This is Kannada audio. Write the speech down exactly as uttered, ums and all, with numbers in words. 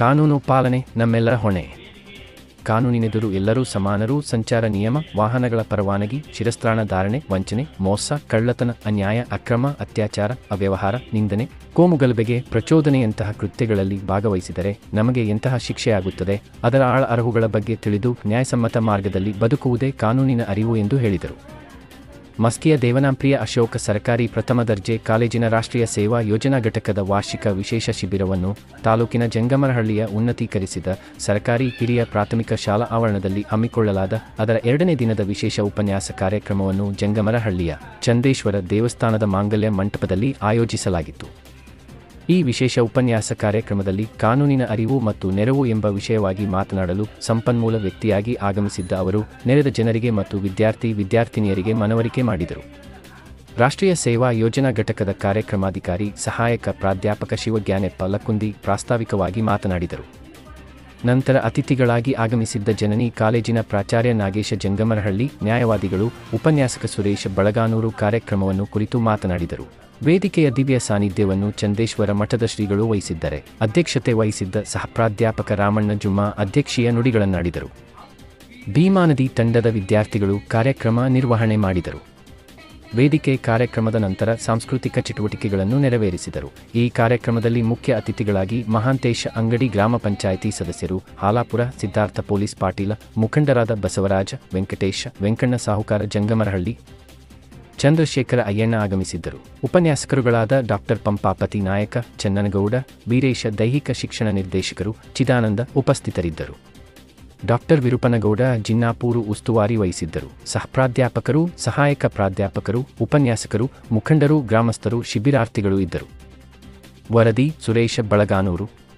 ಕಾನೂನು ಪಾಲನೆ ನಮ್ಮೆಲ್ಲರ ಹೊಣೆ. ಕಾನೂನಿನೆದುರು ಎಲ್ಲರೂ ಸಮಾನರು. ಸಂಚಾರ ನಿಯಮ, ವಾಹನಗಳ ಪರವಾನಗಿ, ಶಿರಸ್ತ್ರಾಣ ಧಾರಣೆ, ವಂಚನೆ, ಮೋಸ, ಕಳ್ಳತನ, ಅನ್ಯಾಯ, ಅಕ್ರಮ, ಅತ್ಯಾಚಾರ, ಅವ್ಯವಹಾರ, ನಿಂದನೆ, ಕೋಮುಗಲಭೆಗೆ, ಪ್ರಚೋದನೆಯಂತಹ ಕೃತ್ಯಗಳಲ್ಲಿ ಭಾಗವಹಿಸಿದರೆ ನಮಗೆ ಎಂತಹ ಶಿಕ್ಷೆಯಾಗುತ್ತದೆ, ಅದರ ಆಳ ಅರಹುಗಳ ಬಗ್ಗೆ ತಿಳಿದು ನ್ಯಾಯಸಮ್ಮತ ಮಾರ್ಗದಲ್ಲಿ ಬದುಕುವುದೇ ಕಾನೂನಿನ ಅರಿವು ಎಂದು ಹೇಳಿದರು. ಮಸ್ಕಿಯ ದೇವನಾಂಪ್ರಿಯ ಅಶೋಕ ಸರ್ಕಾರಿ ಪ್ರಥಮ ದರ್ಜೆ ಕಾಲೇಜಿನ ರಾಷ್ಟ್ರೀಯ ಸೇವಾ ಯೋಜನಾ ಘಟಕದ ವಾರ್ಷಿಕ ವಿಶೇಷ ಶಿಬಿರವನ್ನು ತಾಲೂಕಿನ ಜಂಗಮರಹಳ್ಳಿಯ ಉನ್ನತೀಕರಿಸಿದ ಸರ್ಕಾರಿ ಹಿರಿಯ ಪ್ರಾಥಮಿಕ ಶಾಲಾ ಆವರಣದಲ್ಲಿ ಹಮ್ಮಿಕೊಳ್ಳಲಾದ ಅದರ ಎರಡನೇ ದಿನದ ವಿಶೇಷ ಉಪನ್ಯಾಸ ಕಾರ್ಯಕ್ರಮವನ್ನು ಜಂಗಮರಹಳ್ಳಿಯ ಚಂದೇಶ್ವರ ದೇವಸ್ಥಾನದ ಮಾಂಗಲ್ಯ ಮಂಟಪದಲ್ಲಿ ಆಯೋಜಿಸಲಾಗಿತ್ತು. ಈ ವಿಶೇಷ ಉಪನ್ಯಾಸ ಕಾರ್ಯಕ್ರಮದಲ್ಲಿ ಕಾನೂನಿನ ಅರಿವು ಮತ್ತು ನೆರವು ಎಂಬ ವಿಷಯವಾಗಿ ಮಾತನಾಡಲು ಸಂಪನ್ಮೂಲ ವ್ಯಕ್ತಿಯಾಗಿ ಆಗಮಿಸಿದ್ದ ಅವರು ನೆರೆದ ಜನರಿಗೆ ಮತ್ತು ವಿದ್ಯಾರ್ಥಿ ವಿದ್ಯಾರ್ಥಿನಿಯರಿಗೆ ಮನವರಿಕೆ ಮಾಡಿದರು. ರಾಷ್ಟ್ರೀಯ ಸೇವಾ ಯೋಜನಾ ಘಟಕದ ಕಾರ್ಯಕ್ರಮಾಧಿಕಾರಿ ಸಹಾಯಕ ಪ್ರಾಧ್ಯಾಪಕ ಶಿವಜ್ಞಾನೆಪ್ಪ ಲಕ್ಕುಂದಿ ಪ್ರಾಸ್ತಾವಿಕವಾಗಿ ಮಾತನಾಡಿದರು. ನಂತರ ಅತಿಥಿಗಳಾಗಿ ಆಗಮಿಸಿದ್ದ ಜನನಿ ಕಾಲೇಜಿನ ಪ್ರಾಚಾರ್ಯ ನಾಗೇಶ ಜಂಗಮರಹಳ್ಳಿ, ನ್ಯಾಯವಾದಿಗಳು, ಉಪನ್ಯಾಸಕ ಸುರೇಶ ಬಳಗಾನೂರು ಕಾರ್ಯಕ್ರಮವನ್ನು ಕುರಿತು ಮಾತನಾಡಿದರು. ವೇದಿಕೆಯ ದಿವ್ಯ ಸಾನ್ನಿಧ್ಯವನ್ನು ಚಂದೇಶ್ವರ ಮಠದ ಶ್ರೀಗಳು ವಹಿಸಿದ್ದರೆ ಅಧ್ಯಕ್ಷತೆ ವಹಿಸಿದ್ದ ಸಹಪ್ರಾಧ್ಯಾಪಕ ರಾಮಣ್ಣ ಜುಮ್ಮಾ ಅಧ್ಯಕ್ಷೀಯ ನುಡಿಗಳನ್ನಾಡಿದರು. ಭೀಮಾನದಿ ತಂಡದ ವಿದ್ಯಾರ್ಥಿಗಳು ಕಾರ್ಯಕ್ರಮ ನಿರ್ವಹಣೆ ಮಾಡಿದರು. ವೇದಿಕೆ ಕಾರ್ಯಕ್ರಮದ ನಂತರ ಸಾಂಸ್ಕೃತಿಕ ಚಟುವಟಿಕೆಗಳನ್ನು ನೆರವೇರಿಸಿದರು. ಈ ಕಾರ್ಯಕ್ರಮದಲ್ಲಿ ಮುಖ್ಯ ಅತಿಥಿಗಳಾಗಿ ಮಹಾಂತೇಶ ಅಂಗಡಿ ಗ್ರಾಮ ಪಂಚಾಯಿತಿ ಸದಸ್ಯರು, ಹಾಲಾಪುರ ಸಿದ್ಧಾರ್ಥ ಪೊಲೀಸ್ ಪಾಟೀಲ, ಮುಖಂಡರಾದ ಬಸವರಾಜ, ವೆಂಕಟೇಶ, ವೆಂಕಣ್ಣ ಸಾಹುಕಾರ ಜಂಗಮರಹಳ್ಳಿ, ಚಂದ್ರಶೇಖರ ಅಯ್ಯಣ್ಣ ಆಗಮಿಸಿದ್ದರು. ಉಪನ್ಯಾಸಕರುಗಳಾದ ಡಾಕ್ಟರ್ ಪಂಪಾಪತಿ ನಾಯಕ, ಚನ್ನನಗೌಡ, ವೀರೇಶ ದೈಹಿಕ ಶಿಕ್ಷಣ ನಿರ್ದೇಶಕರು, ಚಿದಾನಂದ ಉಪಸ್ಥಿತರಿದ್ದರು. ಡಾಕ್ಟರ್ ವಿರುಪನಗೌಡ ಜಿನ್ನಾಪೂರು ಉಸ್ತುವಾರಿ ವಹಿಸಿದ್ದರು. ಸಹಪ್ರಾಧ್ಯಾಪಕರು, ಸಹಾಯಕ ಪ್ರಾಧ್ಯಾಪಕರು, ಉಪನ್ಯಾಸಕರು, ಮುಖಂಡರು, ಗ್ರಾಮಸ್ಥರು, ಶಿಬಿರಾರ್ಥಿಗಳು ಇದ್ದರು. ವರದಿ ಸುರೇಶ ಬಳಗಾನೂರು.